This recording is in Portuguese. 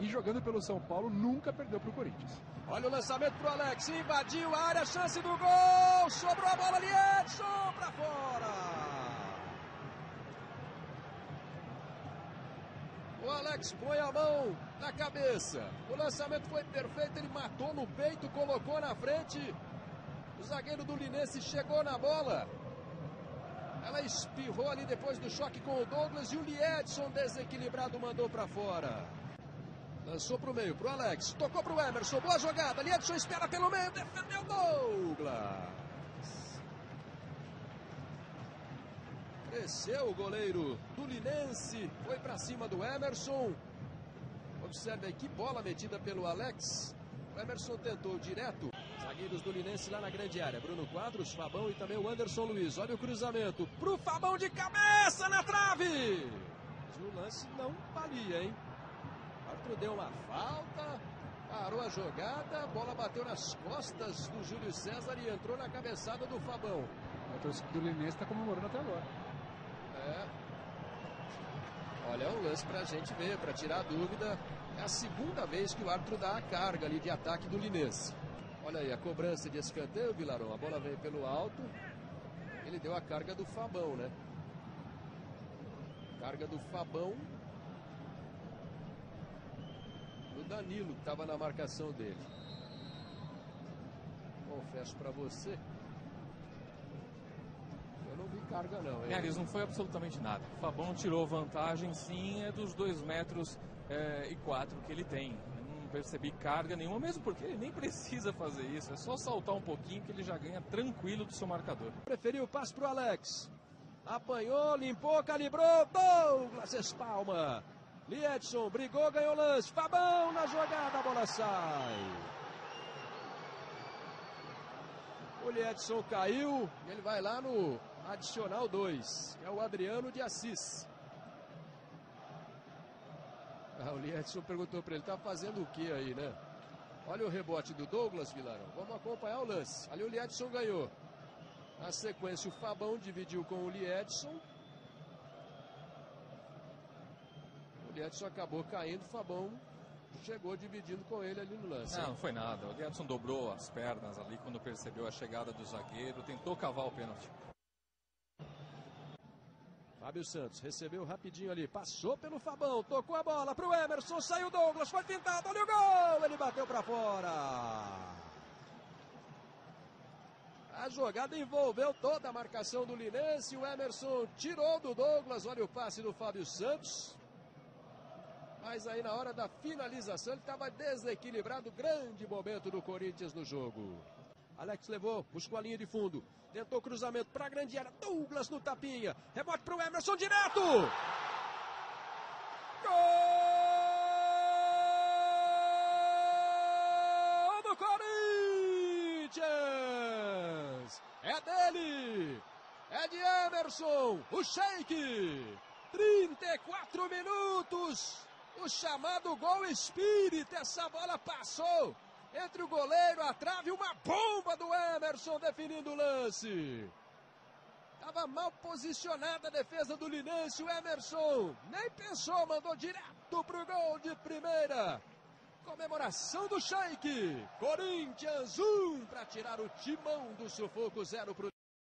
e jogando pelo São Paulo nunca perdeu para o Corinthians. Olha o lançamento pro Alex, invadiu a área, chance do gol, sobrou a bola ali, Edson para fora. O Alex põe a mão na cabeça, o lançamento foi perfeito, ele matou no peito, colocou na frente, o zagueiro do Linense chegou na bola, ela espirrou ali depois do choque com o Douglas e o Liedson desequilibrado mandou para fora. Lançou para o meio, para o Alex, tocou para o Emerson, boa jogada, Liedson espera pelo meio, defendeu Douglas. Cresceu o goleiro do Linense, foi para cima do Emerson. Observe aí que bola metida pelo Alex. O Emerson tentou direto. Zagueiros do Linense lá na grande área. Bruno Quadros, Fabão e também o Anderson Luiz. Olha o cruzamento pro Fabão de cabeça na trave. Mas o lance não valia, hein? O árbitro deu uma falta, parou a jogada, a bola bateu nas costas do Júlio César e entrou na cabeçada do Fabão. A torcida do Linense está comemorando até agora. É. Olha, é um lance pra gente ver, pra tirar a dúvida. É a segunda vez que o árbitro dá a carga ali de ataque do Linense. Olha aí, a cobrança de escanteio, Vilarão. A bola veio pelo alto. Ele deu a carga do Fabão, né? Carga do Fabão. O Danilo, que estava na marcação dele. Confesso pra você, eu não vi carga não, hein? Eles não foi absolutamente nada. O Fabão tirou vantagem, sim, é dos 2,4 metros que ele tem. Eu não percebi carga nenhuma, mesmo porque ele nem precisa fazer isso. É só saltar um pouquinho que ele já ganha tranquilo do seu marcador. Preferiu o passe pro Alex. Apanhou, limpou, calibrou. Douglas espalma. Liedson brigou, ganhou lance. Fabão na jogada, a bola sai. O Liedson caiu e ele vai lá no adicional 2, que é o Adriano de Assis. O Liedson perguntou para ele, tá fazendo o que aí, né? Olha o rebote do Douglas, Vilarão. Vamos acompanhar o lance. Ali o Liedson ganhou. Na sequência o Fabão dividiu com o Liedson. O Liedson acabou caindo, o Fabão chegou dividindo com ele ali no lance. Não foi nada. O Liedson dobrou as pernas ali quando percebeu a chegada do zagueiro. Tentou cavar o pênalti. Fábio Santos recebeu rapidinho ali, passou pelo Fabão, tocou a bola pro Emerson, saiu Douglas, foi pintado, olha o gol, ele bateu para fora. A jogada envolveu toda a marcação do Linense, o Emerson tirou do Douglas, olha o passe do Fábio Santos. Mas aí na hora da finalização ele estava desequilibrado, grande momento do Corinthians no jogo. Alex levou, buscou a linha de fundo, tentou cruzamento para a grande área, Douglas no tapinha, rebote para o Emerson direto! Gol do Corinthians! É dele! É de Emerson, o Sheik! 34 minutos! O chamado gol espírita, essa bola passou entre o goleiro, a trave, uma bomba do Emerson definindo o lance. Estava mal posicionada a defesa do Linense, o Emerson nem pensou, mandou direto pro gol de primeira. Comemoração do Sheik. Corinthians 1 para tirar o timão do sufoco, 0 pro